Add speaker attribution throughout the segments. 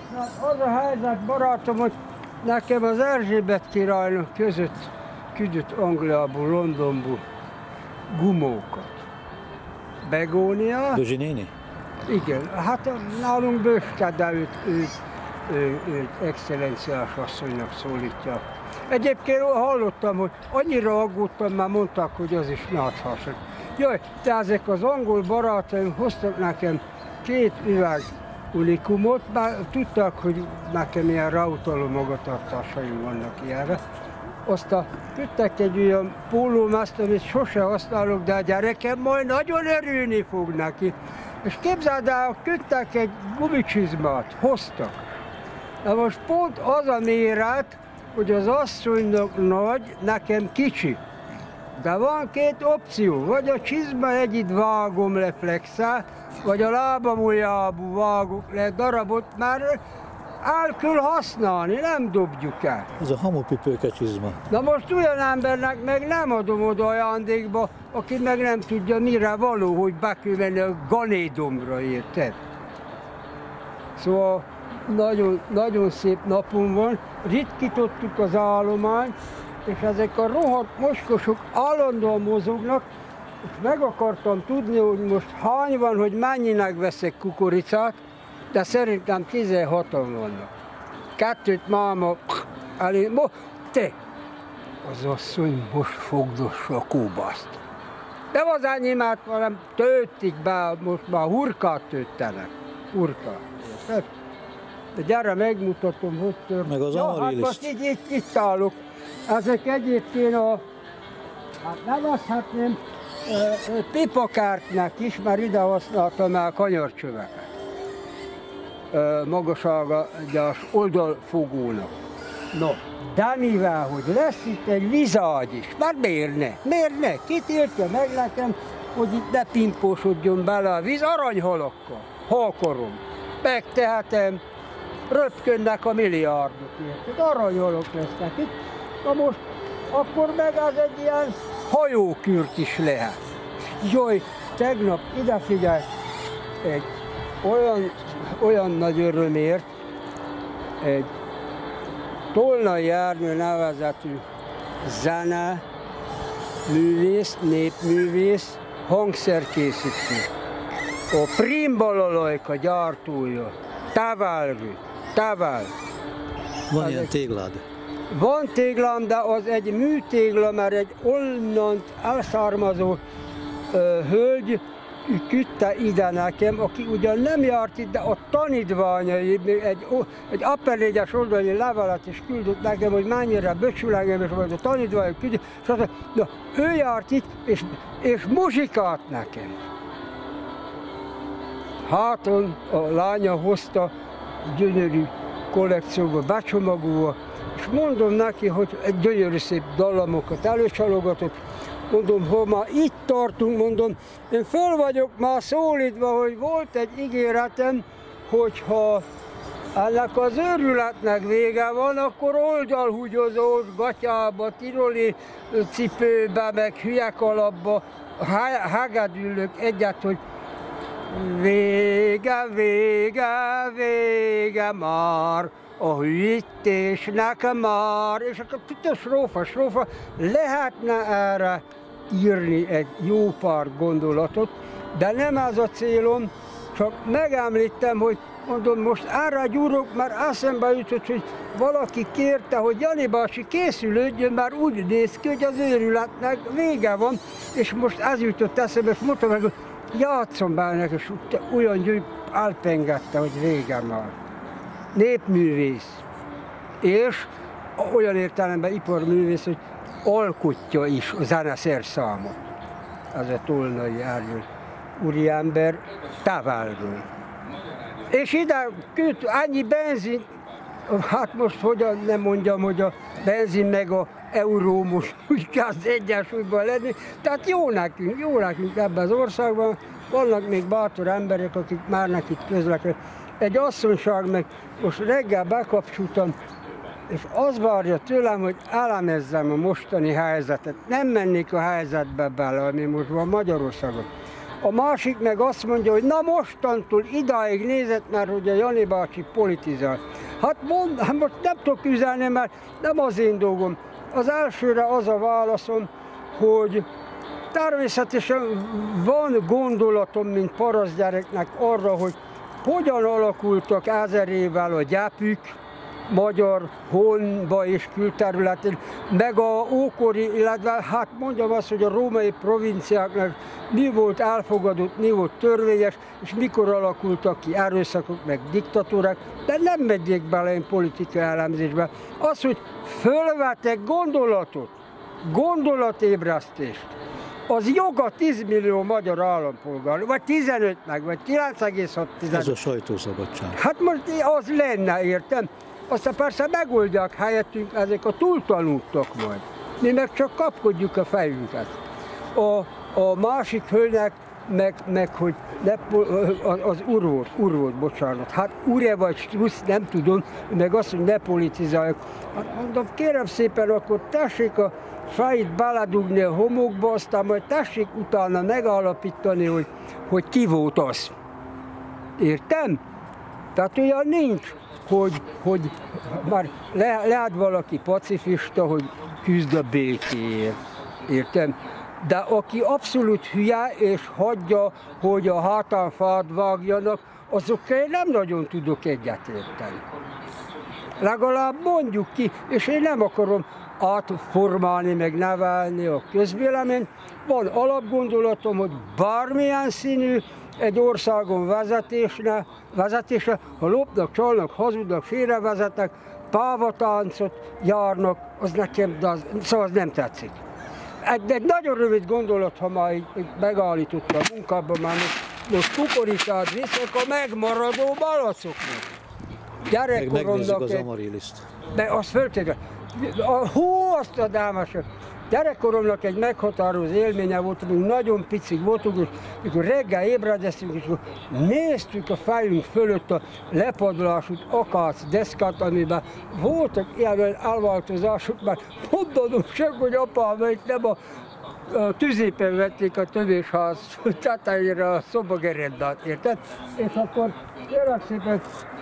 Speaker 1: Hát az a helyzet, barátom, hogy nekem az Erzsébet királynak között küldött Angliából, Londonból gumókat. Begónia.
Speaker 2: Dözsi néni?
Speaker 1: Igen, hát nálunk Böske, de őt excellenciás asszonynak szólítja. Egyébként hallottam, hogy annyira aggódtam, már mondták, hogy az is náthas. Jaj, de ezek az angol barátaim hoztak nekem 2 üveg unikumot, már tudták, hogy nekem ilyen ráutaló magatartásaim vannak ilyenre. Aztán küldtek egy olyan pólómászt, amit sose használok, de a gyerekem majd nagyon örülni fog neki. És képzeld el, küldtek egy gumicsizmát, hoztak. Na most pont az a méret, hogy az asszonynak nagy, nekem kicsi. De van 2 opció, vagy a csizma egyid vágom le flexel, vagy a lábam ujjából vágok le darabot, már el kell használni, nem dobjuk el.
Speaker 2: Ez a hamupipőke csizma.
Speaker 1: Na most olyan embernek meg nem adom oda ajándékba, aki meg nem tudja mire való, hogy be kell menni a Ganédomra, érted? Szóval nagyon, nagyon szép napunk van, ritkítottuk az állományt, és ezek a rohadt mocskosok állandóan mozognak, és meg akartam tudni, hogy most hány van, hogy mennyinek veszek kukoricát, de szerintem 16-an vannak. 2 máma elé, te! Az asszony most fogdossa a kóbaszt. Nem az enyémát, hanem töltik be, most már hurkát töltenek. Hurkát. De gyere, megmutatom, hogy tört.
Speaker 2: Meg az
Speaker 1: ja, hát most itt állok. Ezek egyébként hát nevezhetném pipakártnak is, mert ide használtam el kanyarcsöveket. Magasságos oldalfogónak. No, de mivel, hogy lesz itt egy vizágy is, már miért ne? Miért ne? Ki tiltja meg nekem, hogy itt ne pimpósodjon bele a víz aranyhalakkal, ha akarom. Megtehetem, röpkönnek a milliárdok, érted? Aranyhalak lesznek itt. Na most, akkor meg az egy ilyen hajókürt is lehet. Jaj, tegnap ide figyelj, egy olyan nagy örömért, egy Tolnai Ernő nevezetű zene, művész, népművész, hangszerkészítő. A Primbalalajka gyártója, Tavel.
Speaker 2: Van ilyen téglád?
Speaker 1: Van téglám, de az egy műtégla, mert egy onnan elszármazó hölgy küldte ide nekem, aki ugyan nem járt itt, de a tanítványai egy appellégyes oldali levelet is küldött nekem, hogy mennyire becsületes volt a tanítványok küldött, és azt mondta, ő járt itt, és muzsikát nekem. Háton a lánya hozta gyönyörű kollekcióba, becsomagolva, és mondom neki, hogy egy gyönyörű szép dallamokat előcsalogatott. Mondom, ha már itt tartunk, mondom, én föl vagyok már szólítva, hogy volt egy ígéretem, hogyha ennek az őrületnek vége van, akkor oldalhúgyozós gatyába, tiroli cipőbe, meg hülyekalapba hegedülök egyet, hogy vége már, a hűítésnek már, és akkor strófa, lehetne erre írni egy jó pár gondolatot, de nem ez a célom, csak megemlítem, hogy mondom, most erre gyúrok, mert eszembe jutott, hogy valaki kérte, hogy Jani bácsi készülődjön, mert úgy néz ki, hogy az őrületnek vége van, és most ez jutott eszembe, és mondtam meg, hogy játszom be ennek, és olyan gyűjt elpengette, hogy vége már. Népművész, és olyan értelemben iparművész, hogy alkotja is a zeneszerszámot. Ez a Tolnai Ernő úriember Tavelről. És ide küld annyi benzin, hát most hogyan nem mondjam, hogy a benzin meg a euró most úgy kezd egyensúlyban lenni, tehát jó nekünk ebben az országban, vannak még bátor emberek, akik már nekik közlekednek. Egy asszonyság meg most reggel bekapcsoltam, és az várja tőlem, hogy elemezzem a mostani helyzetet. Nem mennék a helyzetbe bele, ami most van Magyarországon. A másik meg azt mondja, hogy na mostantól idáig nézett már, hogy a Jani bácsi politizál. Hát most nem tudok üzenni, mert nem az én dolgom. Az elsőre az a válaszom, hogy természetesen van gondolatom, mint parasztgyereknek arra, hogy hogyan alakultak 1000 évvel a gyepük, magyar honba és külterületén, meg a ókori, illetve hát mondjam azt, hogy a római provinciáknak mi volt elfogadott, mi volt törvényes, és mikor alakultak ki erőszakok, meg diktatúrák, de nem megyek bele én politikai elemzésbe. Az, hogy fölvetek gondolatébresztést, az joga 10 millió magyar állampolgár, vagy 15 meg, vagy 9,6.
Speaker 2: Ez a sajtószabadság.
Speaker 1: Hát most az lenne, értem? Aztán persze megoldják helyettünk ezek a túltanultak majd. Mi meg csak kapkodjuk a fejünket. A másik hölgynek meg hogy az úr volt, bocsánat. Hát úr-e vagy strusz, nem tudom, meg azt, hogy ne politizáljuk. Hát mondom, kérem szépen, akkor tessék a fejét beledugni a homokba, aztán majd tessék utána megállapítani, hogy ki volt az. Értem? Tehát olyan nincs, hogy már lehet valaki pacifista, hogy küzd a békéért. Értem? De aki abszolút hülye és hagyja, hogy a hátán fát vágjanak, azokkal én nem nagyon tudok egyetérteni. Legalább mondjuk ki, és én nem akarom átformálni, meg nevelni a közvéleményt. Van alapgondolatom, hogy bármilyen színű egy országon vezetése, ha lopnak, csalnak, hazudnak, félrevezetnek, pávatáncot járnak, az nekem, szóval az nem tetszik. Egy nagyon rövid gondolat, ha már megállítottam a munkában, már most kukoricát viszek a megmaradó malacoknak.
Speaker 2: Megnézzük az Amariliszt.
Speaker 1: Azt föltéve. Azt a dámasok. Gyerekkoromnak egy meghatározó élménye volt, amikor nagyon picik voltunk, és amikor reggel ébredeztünk, és néztük a fejünk fölött a lepadlásút akác deszkát, amiben voltak ilyen elváltozások, mert mondanom csak, hogy apámék nem a tüzépen vették a tövésház tetejére a szobagerendát, érted? És akkor kérlek szépen,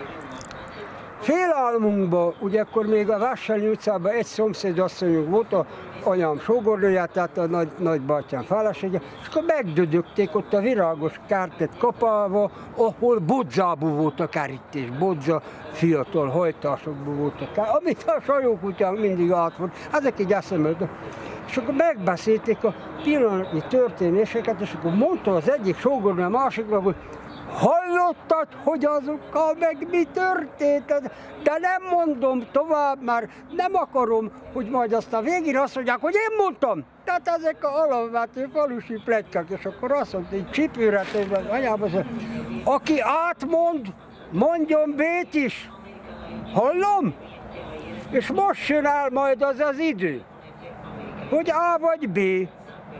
Speaker 1: félálmunkban, ugye akkor még a Vássányi utcában egy szomszédasszonyunk volt, a anyám sógornője, tehát a nagybátyám felesége, és akkor megdödögték ott a virágos kártét kapálva, ahol bodzából volt a kerítés, bodza fiatal hajtásokból volt a kár, amit a sajókutyánk mindig átvolt, ezek így eszembe. És akkor megbeszélték a pillanatnyi történéseket, és akkor mondta az egyik sógornő a másiknak, hogy hallottad, hogy azokkal meg mi történt? De nem mondom tovább, mert nem akarom, hogy majd aztán végén azt mondják, hogy én mondtam. Tehát ezek a alapvető falusi pletykák, és akkor azt mondta, hogy csipőre tőle, anyába, aki átmond, mondjon B-t is. Hallom? És most jön el majd az idő, hogy A vagy B.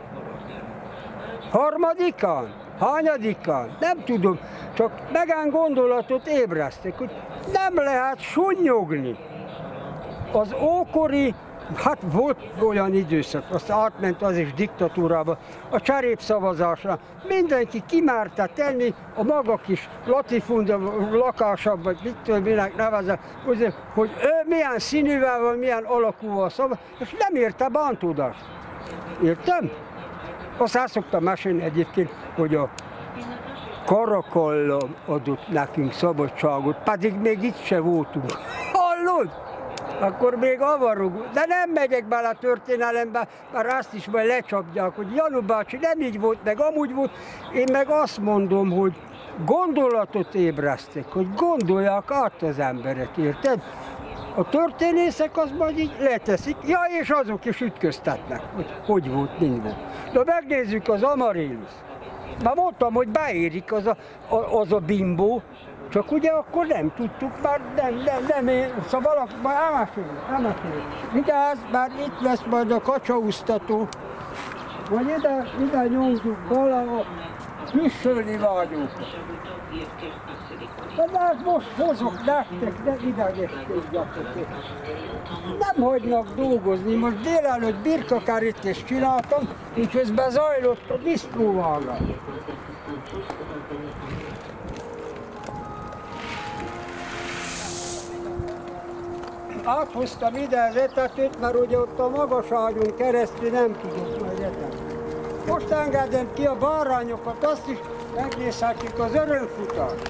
Speaker 1: Harmadikán? Hányadikán? Nem tudom, csak megán gondolatot ébresztek, hogy nem lehet sunnyogni. Az ókori, hát volt olyan időszak, azt átment az is diktatúrába, a cserépszavazásra. Mindenki kimerte tenni a maga kis latifunda lakásában, vagy mit tudom, minek nevezem, hogy ő milyen színűvel van, milyen alakúval szavaz, és nem érte bántódást. Értem? Azt el szoktam mesélni egyébként, hogy a Karakalla adott nekünk szabadságot, pedig még itt se voltunk. Hallod? Akkor még avarogunk. De nem megyek bele a történelembe, mert azt is majd lecsapják, hogy Janu bácsi nem így volt, meg amúgy volt. Én meg azt mondom, hogy gondolatot ébresztek, hogy gondolják át az emberek, érted? A történészek az majd így leteszik, ja, és azok is ütköztetnek, hogy volt, minden. De megnézzük az Amarilis. Már mondtam, hogy beérik az a bimbó, csak ugye akkor nem tudtuk, már nem szóval már elmesélünk. Vigyázz, már itt lesz majd a kacsaúztató, vagy ide nyomjuk valahol, küszölni vágyókat. De hát most hozok nektek, ne idegeskedjetek. Nem hagynak dolgozni, most délelőtt birkakerítést csináltam, miközben zajlott a diszkóvágás. áthoztam ide az etetőt, mert ugye ott a magas ágyon keresztül nem tudok majd etetni. Most engedem ki a bárányokat, azt is megnézhetjük az örömfutást.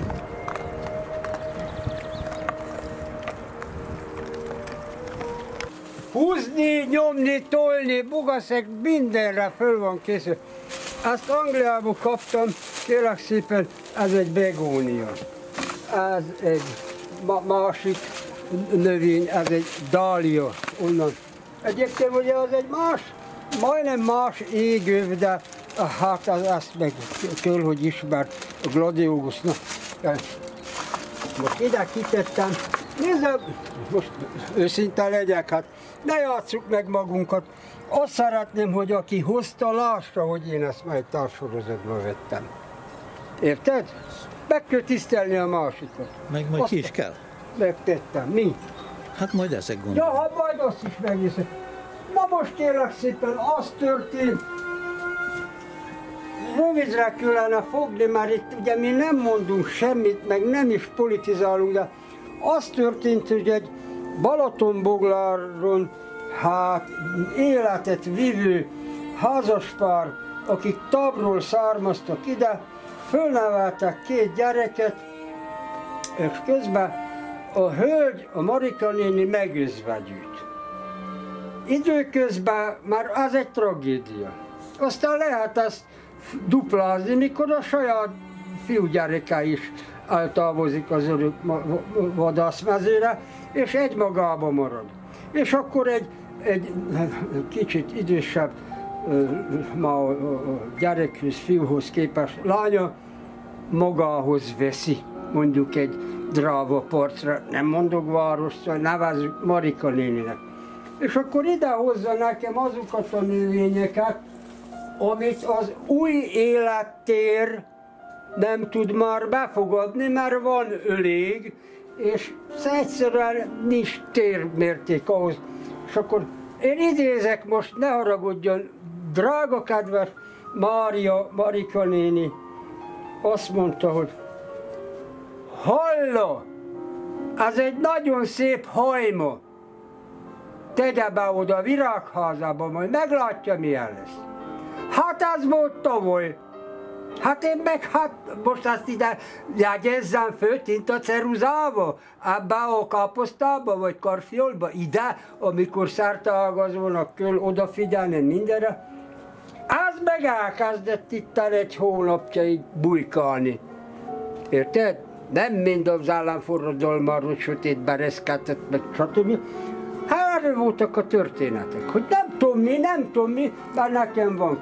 Speaker 1: Húzni, nyomni, tolni, bugaszek, mindenre föl van készül. Ezt Angliából kaptam, kérlek szépen, ez egy begónia. Ez egy másik növény, ez egy dália, onnan. Egyébként ugye az egy majdnem más égőv, de hát ezt meg kell, hogy ismert a gladiolusnak. Most ide kitettem. Nézd, most őszinte legyek, hát ne játsszuk meg magunkat. Azt szeretném, hogy aki hozta, lássa, hogy én ezt majd társorozatba vettem. Érted? Meg kell tisztelni a másikat.
Speaker 2: Meg majd ki is kell.
Speaker 1: Megtettem. Mi?
Speaker 2: Hát majd ezek gondolom.
Speaker 1: Ja, hát majd azt is megnézem. Na most kérlek szépen, az történt. Rövidre kellene fogni, mert itt ugye mi nem mondunk semmit, meg nem is politizálunk, de az történt, hogy egy Balatonbogláron hát életet vívő házaspár, akik Tabról származtak ide, fölneveltek 2 gyereket, és közben a hölgy, a Marika néni megözvegyült. Időközben már az egy tragédia. Aztán lehet ezt duplázni, mikor a saját fiúgyereke is eltávozik az örök vadászmezőre, és egymagában marad. És akkor egy kicsit idősebb ma gyerekhöz, fiúhoz képest lánya magához veszi, mondjuk egy dráva partra, nem mondok városra, nevezzük Marika néninek. És akkor idehozza nekem azokat a növényeket, amit az új élettér nem tud már befogadni, mert van ölég, és egyszerűen nincs térmérték ahhoz. És akkor én idézek most, ne haragudjon, drága kedves Marika néni, azt mondta, hogy halló, ez egy nagyon szép hajma, tegye be oda a virágházába, majd meglátja, milyen lesz. Hát ez volt tavaly. Hát én meg, most azt ide jegyezzem föl tintaceruzába, ebbe a káposztába, vagy karfiolba, ide, amikor szerteágazónak kell odafigyelni mindenre. Az meg elkezdett itt egy hónapja így bujkálni. Érted? Nem mind az államforradalmáról sötétben reszkáltott, meg stb. Hát erről voltak a történetek, hogy nem tudom mi, mert nekem van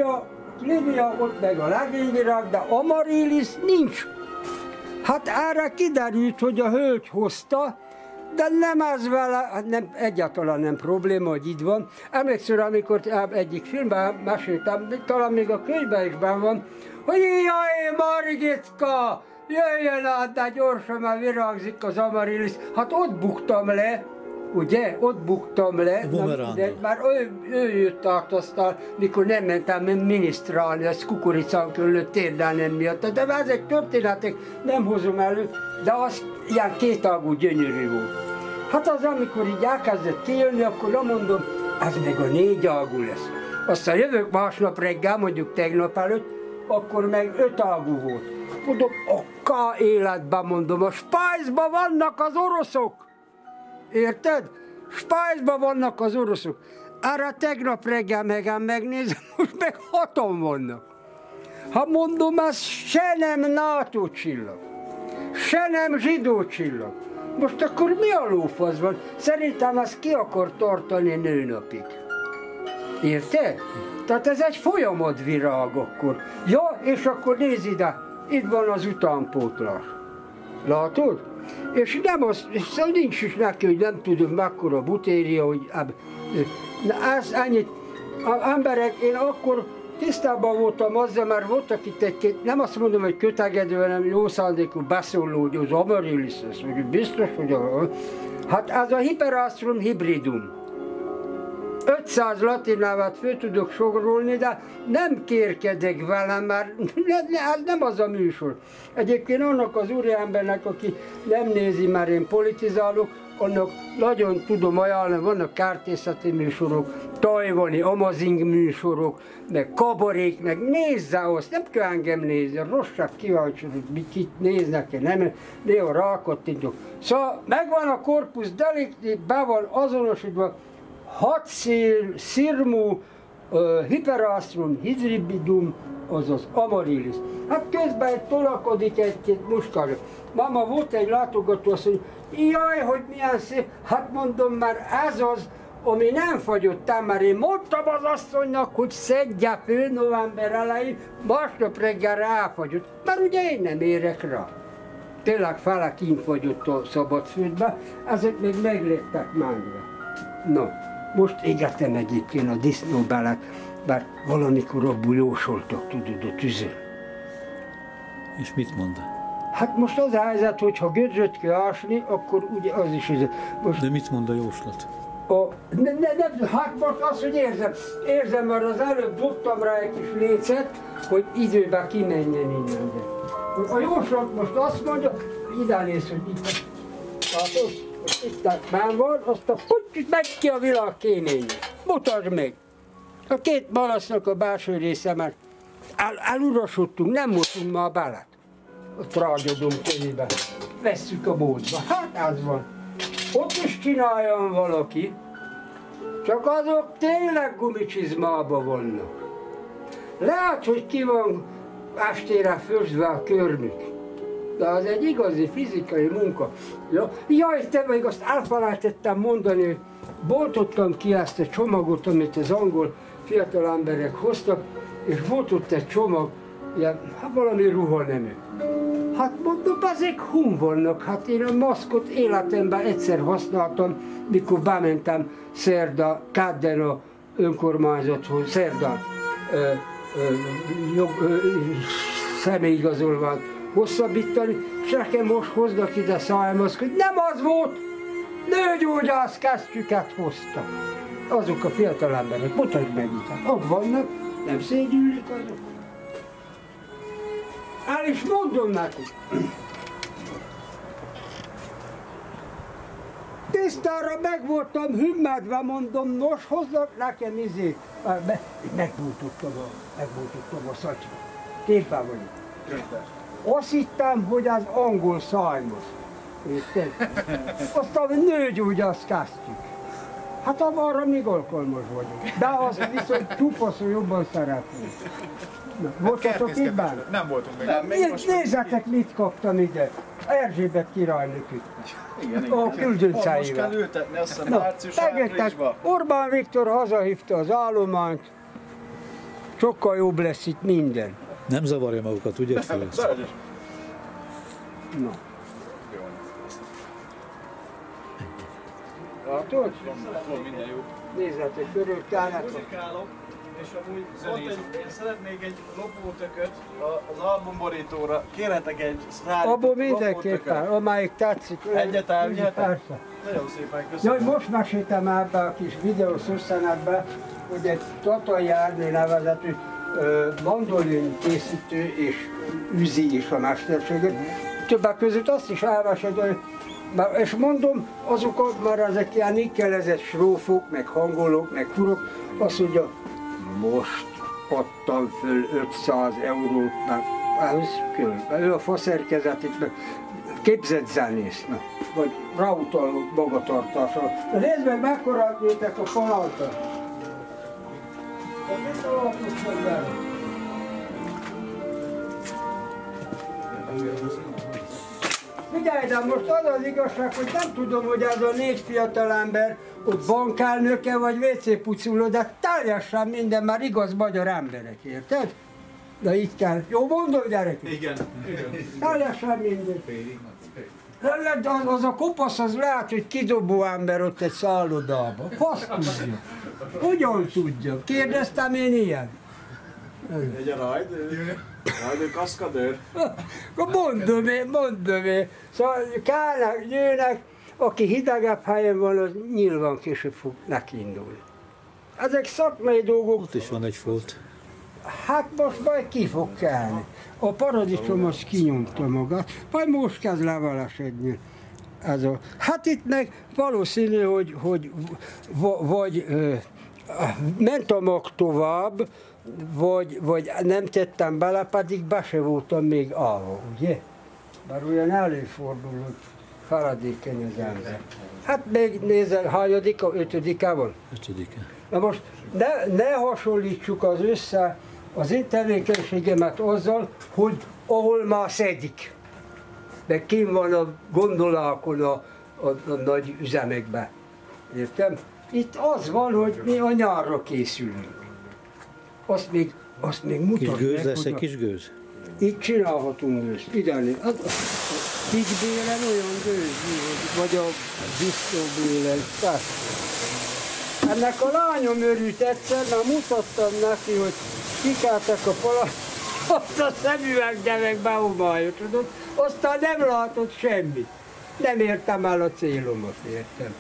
Speaker 1: klímia, ott meg a legényvirág, de amaryllis nincs. Hát erre kiderült, hogy a hölgy hozta, de nem ez vele, nem, egyáltalán nem probléma, hogy itt van. Emlékszem, amikor egyik filmben meséltem, talán még a könyvben is benn van, hogy jaj, Margitka, jöjjön át, de gyorsan, mert virágzik az amaryllis. Hát ott buktam le, ugye? Ott buktam le, mert ő jött át aztán, mikor nem mentem minisztrálni, az kukoricán kellett térdelnem miatt. De ez egy történetek, nem hozom elő, de az ilyen kétágú gyönyörű volt. Hát az, amikor így elkezdett kijönni, akkor nem mondom, az meg a 4 ágú lesz. Aztán jövök másnap reggel, mondjuk tegnap előtt, akkor meg 5 ágú volt. Mondom, a életben mondom, a Spice-ban vannak az oroszok. Érted? Spice-ban vannak az oroszok. Arra tegnap reggel megnézem, most meg 6-on vannak. Ha mondom, ez se nem NATO csillag, se nem zsidó csillag. Most akkor mi a lófasz van? Szerintem ezt ki akar tartani nőnapig. Érted? Tehát ez egy folyamatvirág akkor. Ja, és akkor nézd ide, itt van az utánpótlás. Látod? És nem az, szóval nincs is neki, hogy nem tudom mekkora butéria, hogy ez ennyit. Az emberek, én akkor tisztában voltam azzal, mert voltak itt egy-két, nem azt mondom, hogy kötegedő, hanem jó szándékú beszóló, hogy az amaryllis, hogy biztos, hogy hát ez a Hyperastrum hybridum. 500 latin nevet föl tudok sorolni, de nem kérkedek vele, mert ez nem az a műsor. Egyébként annak az úriembernek, aki nem nézi, mert én politizálok, annak nagyon tudom ajánlani, vannak kártészeti műsorok, tajvani amazing műsorok, meg kabarék, meg nézze azt, nem kell engem nézni, rosszabb kíváncsi, hogy kit néznek, nem, néha rákattintok. Szóval megvan a corpus delicti, be van azonosítva, 6 szirmú, hiperastrum, hidribidum, azaz amaryllis. Hát közben egy tolakodik egy-két muskálja. Mama, volt egy látogató, azt mondja, jaj, hogy milyen szép, hát mondom már ez az, ami nem fagyott ám, mert én mondtam az asszonynak, hogy szedje föl november elején, másnap reggelre elfagyott, mert ugye én nem érek rá. Tényleg fele kint fagyott a szabadföldbe, ezek még meglettek mángva. No, most égettem egyébként a disznóbelet, bár valamikor abból jósoltak, tudod, a tüzön.
Speaker 2: És mit mond?
Speaker 1: Hát most az a helyzet, hogy ha gödzsöt kell ásni, akkor ugye az is ez. Most
Speaker 2: De mit mond a jóslat?
Speaker 1: hát most azt, hogy érzem, mert az előbb dobtam rá egy kis lécet, hogy időben kimenjen innen. A jóslat most azt mondja, ide néz, hogy itt. Látod? Itt benn van, azt a putyit megy ki a világ kéménye. Mutasd meg! A két balasznak a belső része, mert elurasodtunk, nem mosunk ma a belet. A trágyadom könyvben. Vesszük a boltba. Hát ez van. Ott is csináljon valaki, csak azok tényleg gumicsizmába vannak. Lehet, hogy ki van estére főzve a körmük, de az egy igazi fizikai munka. Jaj, te meg azt elfelejtettem mondani, hogy boltottam ki ezt a csomagot, amit az angol fiatal emberek hoztak, és volt ott egy csomag, ilyen, hát valami ruhanemű. Hát mondom, ezek hun vannak, hát én a maszkot életemben egyszer használtam, mikor bementem szerda, kedden a önkormányzathoz, szerdán személyigazolványt hosszabbítani, és nekem most hoznak ide szájmaszkot, nem az volt, nőgyógyász kesztyüket hoztak. Azok a fiatal emberek, mutasd meg itt, ott vannak, nem szégyülnek azok. El is mondom nekik. Tisztára meg voltam hümmedve, mondom, nos, hozzak nekem izét. Megbújtottam a szacsba. Képben vagyok. Azt hittem, hogy az angol szájmos. Érted? Aztán nőgyógyász kezdtük. Hát arra még alkalmas vagyok. De az viszont csupaszul jobban szeretnék. Voltatok itt bár?
Speaker 3: Nem voltunk még.
Speaker 1: Nézzetek, mit kaptam ide. Erzsébet királynök itt.
Speaker 3: Igen.
Speaker 1: A küldönceivel.
Speaker 3: Most kell ültetni, azt hiszem március-áprilisban.
Speaker 1: Orbán Viktor hazahívta az állományt. Sokkal jobb lesz itt minden.
Speaker 2: Nem zavarja magukat, ugye? Főleg?
Speaker 1: Na. Látod?
Speaker 3: Minden jó.
Speaker 1: Nézzetek, körül kellett.
Speaker 3: Muzsikálok, és amúgy én szeretnék egy lopótököt az albumborítóra. Kérhetek egy
Speaker 1: abból mindenképpen, amelyik tetszik.
Speaker 3: Egyet elvihetek?
Speaker 1: Persze.
Speaker 3: Nagyon szépen köszönöm.
Speaker 1: Jaj, most meséltem ebbe a kis videós összenetbe, hogy egy Tatai Ernő nevezetű mandolin készítő és űzi is a mesterséget. Többek között azt is elmesélte, és mondom, azokat már ezek ilyen nikkelezett srófok, meg hangolók, meg hurok, azt mondja, most adtam föl 500 eurót, mert ez különben. Ő a faszerkezetét, meg képzett zenésznök, vagy ráutaló magatartással. De nézd meg, mekkora jöttek a falaltat. Figyelj, de most az az igazság, hogy nem tudom, hogy ez a 4 fiatal ember ott bankelnöke vagy WC pucoló, de teljesen minden már igaz magyar emberek, érted? De így kell. Jó mondom, gyerekek?
Speaker 3: Igen.
Speaker 1: Teljesen minden. Az a kopasz az lehet, hogy kidobó ember ott egy szállodába. Fasz tudja. Hogyan tudja? Kérdeztem én ilyen?
Speaker 3: Egy rajdő kaszkadőr.
Speaker 1: Mondom én. Szóval kellnek, jönnek, aki hidegebb helyen van, az nyilván később fog nekiindulni. Ezek szakmai dolgok.
Speaker 2: Ott is van egy folt.
Speaker 1: Hát most majd ki fog kelni. A paradicsom az kinyomta magát, majd most kezd levelesedni. Hát itt meg valószínű, hogy vagy mentamok tovább, vagy nem tettem bele, pedig be se voltam még állva, ugye? Bár olyan előfordul, hogy feladékeny az ember. Hát még nézel, hányadika, ötödike van?
Speaker 2: Ötödike.
Speaker 1: Na most ne hasonlítsuk az én tevékenységemet azzal, hogy ahol már szedik. Meg kim van a gondolákon a nagy üzemekben. Értem? Itt az van, hogy mi a nyárra készülünk. Azt még mutatjuk.
Speaker 2: Kis gőz lesz, egy kis gőz?
Speaker 1: Itt csinálhatunk gőzt. Ideális. A pigbélen olyan gőz, vagy a disznóbélen. Ennek a lányom örült egyszer, mert mutattam neki, hogy kikeltek a azt a szemüvegbe meg behomályosodott, aztán nem látott semmit. Nem értem el a célomat, értem.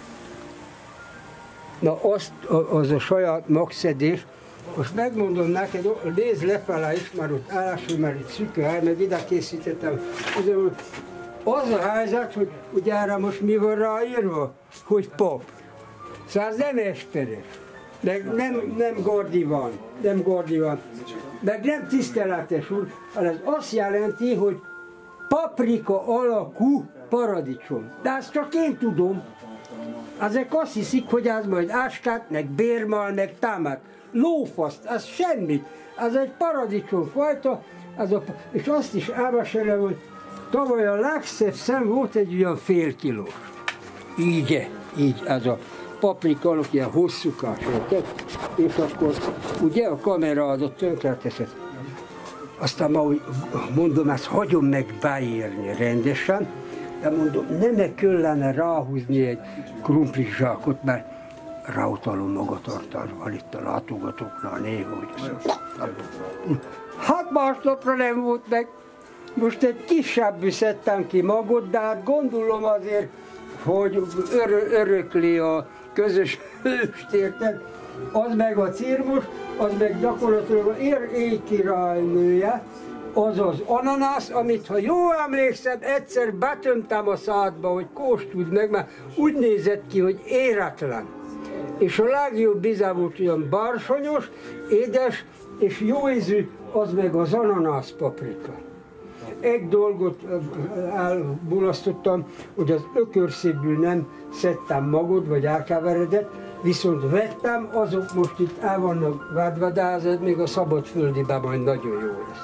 Speaker 1: Na az a saját magszedés, most megmondom neked, nézd lefele is, már ott állású, mert itt szűkő hely, meg ide készítettem. Az a helyzet, hogy ugye erre most mi van ráírva, hogy pap. Szóval ez nem esperes, meg nem gordiván, meg nem tiszteletes úr, hanem ez azt jelenti, hogy paprika alakú paradicsom. De ezt csak én tudom. Ezek azt hiszik, hogy ez majd áskát, meg bérmal, meg támát. Lófaszt, ez semmit. Ez egy paradicsomfajta, és azt is elmesélem, hogy tavaly a legszebb szem volt egy olyan fél kilós. Így ez a paprikának ilyen hosszúkás volt. És akkor ugye a kamerádat tönkreteszed. Aztán ma úgy mondom, ezt hagyom meg beírni rendesen, de mondom, nem kellene ráhúzni egy krumplis zsákot, mert ráutalom magatartásban itt a látogatóknál néha, hogy hát másnapra nem volt meg. Most egy kisebbű szedtem ki magot, de hát gondolom azért, hogy örökli a közös hőst, érted? Az meg a cirmus, az meg gyakorlatilag a éjkirálynője, az az ananász, amit, ha jól emlékszem, egyszer betömtem a szádba, hogy kóstold meg, mert úgy nézett ki, hogy éretlen. És a legjobb íze volt olyan bársonyos, édes és jó ízű, az meg az ananász paprika. Egy dolgot elmulasztottam, hogy az ökörszéből nem szedtem magad, vagy elkeveredett, viszont vettem, azok most itt el vannak vádva, de ez még a szabadföldiben majd nagyon jó lesz.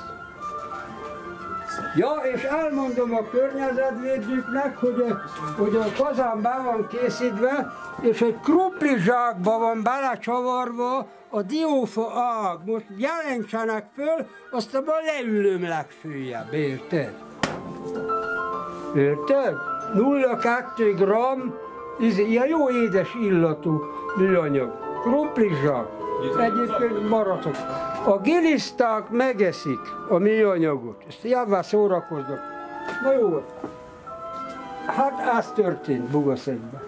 Speaker 1: Ja, és elmondom a környezetvédőknek, hogy a kazán be van készítve, és egy krumplizsákba van belecsavarva a diófa ág. Most jelentsenek föl, aztán leülöm legfőjebb, érted? Érted? 0,2 gramm, ilyen jó édes illatú műanyag. Krumplizsák. Egyébként maradok. A giliszták megeszik a műanyagot. Ezt javvá szórakoznak. Na jó. Hát ez történt Bugaszegyben.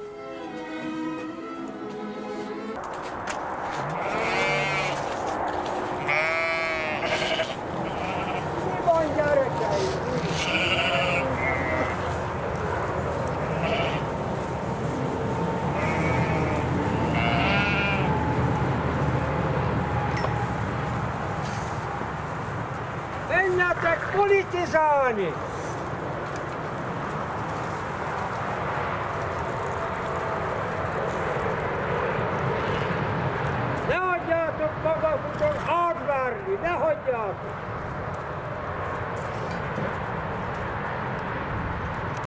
Speaker 1: Mi van, gyerekeim? Menjetek politizálni! Ne hagyjátok magatokat átverni, ne hagyjátok!